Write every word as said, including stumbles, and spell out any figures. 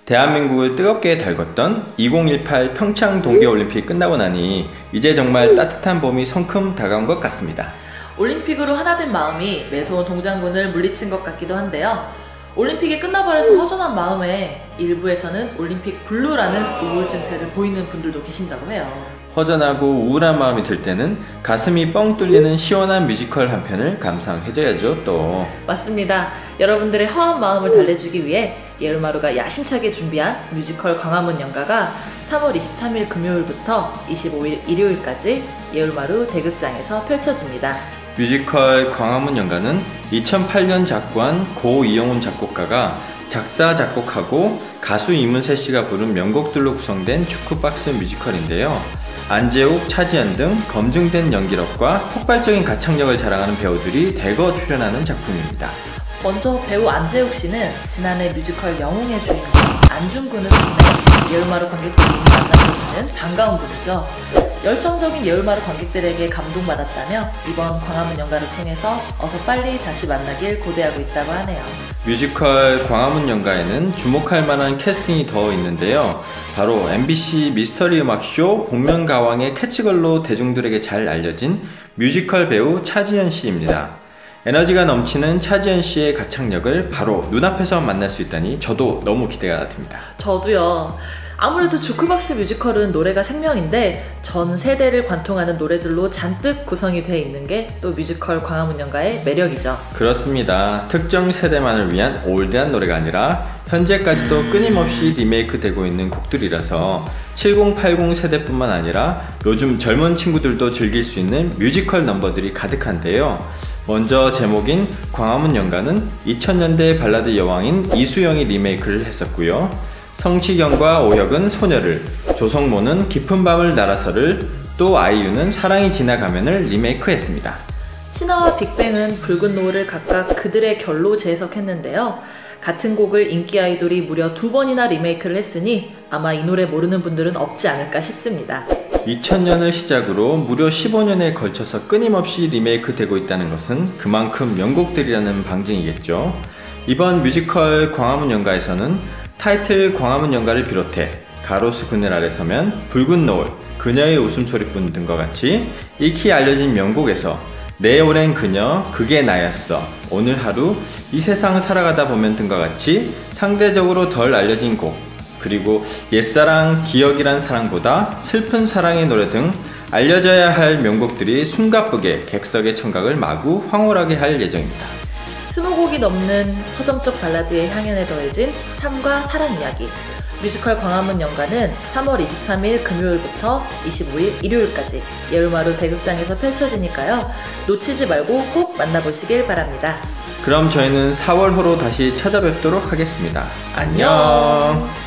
대한민국을 뜨겁게 달궜던 이천십팔 평창 동계올림픽 끝나고 나니 이제 정말 따뜻한 봄이 성큼 다가온 것 같습니다. 올림픽으로 하나된 마음이 매서운 동장군을 물리친 것 같기도 한데요. 올림픽이 끝나버려서 허전한 마음에 일부에서는 올림픽 블루라는 우울 증세를 보이는 분들도 계신다고 해요. 허전하고 우울한 마음이 들 때는 가슴이 뻥 뚫리는 시원한 뮤지컬 한 편을 감상해줘야죠. 또 맞습니다. 여러분들의 허한 마음을 달래주기 위해 예울마루가 야심차게 준비한 뮤지컬 광화문 연가가 삼월 이십삼일 금요일부터 이십오일 일요일까지 예울마루 대극장에서 펼쳐집니다. 뮤지컬 광화문 연가는 이천팔년 작곡한 고 이영훈 작곡가가 작사, 작곡하고 가수 이문세 씨가 부른 명곡들로 구성된 주크박스 뮤지컬인데요. 안재욱, 차지연 등 검증된 연기력과 폭발적인 가창력을 자랑하는 배우들이 대거 출연하는 작품입니다. 먼저 배우 안재욱 씨는 지난해 뮤지컬 영웅의 주인공 안중근을 통해 예울마루 관객들이 만나보시는 반가운 분이죠. 열정적인 예울마루 관객들에게 감동받았다며 이번 광화문 연가를 통해서 어서 빨리 다시 만나길 고대하고 있다고 하네요. 뮤지컬 광화문 연가에는 주목할 만한 캐스팅이 더 있는데요. 바로 엠비씨 미스터리 음악쇼 복면가왕의 캐치걸로 대중들에게 잘 알려진 뮤지컬 배우 차지연 씨입니다. 에너지가 넘치는 차지연 씨의 가창력을 바로 눈앞에서 만날 수 있다니 저도 너무 기대가 됩니다. 저도요. 아무래도 주크박스 뮤지컬은 노래가 생명인데 전 세대를 관통하는 노래들로 잔뜩 구성이 되어 있는 게 또 뮤지컬 광화문 연가의 매력이죠. 그렇습니다. 특정 세대만을 위한 올드한 노래가 아니라 현재까지도 끊임없이 리메이크 되고 있는 곡들이라서 칠십, 팔십 세대뿐만 아니라 요즘 젊은 친구들도 즐길 수 있는 뮤지컬 넘버들이 가득한데요. 먼저 제목인 광화문 연가는 이천년대 발라드 여왕인 이수영이 리메이크를 했었고요. 성시경과 오혁은 소녀를, 조성모는 깊은 밤을 날아서를, 또 아이유는 사랑이 지나가면을 리메이크했습니다. 신화와 빅뱅은 붉은 노을을 각각 그들의 결로 재해석했는데요. 같은 곡을 인기 아이돌이 무려 두 번이나 리메이크를 했으니 아마 이 노래 모르는 분들은 없지 않을까 싶습니다. 이천년을 시작으로 무려 십오년에 걸쳐서 끊임없이 리메이크 되고 있다는 것은 그만큼 명곡들이라는 방증이겠죠. 이번 뮤지컬 광화문 연가에서는 타이틀 광화문 연가를 비롯해 가로수 그늘 아래 서면, 붉은 노을, 그녀의 웃음소리뿐 등과 같이 익히 알려진 명곡에서 내 오랜 그녀, 그게 나였어, 오늘 하루, 이 세상 살아가다 보면 등과 같이 상대적으로 덜 알려진 곡, 그리고 옛사랑, 기억이란 사랑보다 슬픈 사랑의 노래 등 알려져야 할 명곡들이 숨가쁘게 객석의 청각을 마구 황홀하게 할 예정입니다. 스무 곡이 넘는 서점적 발라드의 향연에 더해진 삶과 사랑 이야기. 뮤지컬 광화문 연가는 삼월 이십삼일 금요일부터 이십오일 일요일까지 예울마루 대극장에서 펼쳐지니까요. 놓치지 말고 꼭 만나보시길 바랍니다. 그럼 저희는 사월호로 다시 찾아뵙도록 하겠습니다. 안녕.